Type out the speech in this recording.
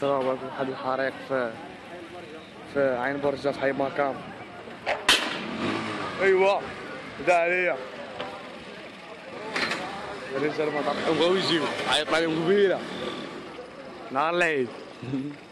صرا واحد الحريق في عين برجة في حي مكان. ايوا دا عليا الرجال ما بغاو يجيو، عيطنا لهم قبيله نهار العيد.